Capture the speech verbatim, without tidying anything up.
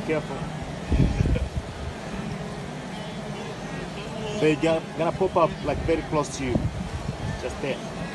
careful. They're gonna pop up like very close to you. Just there.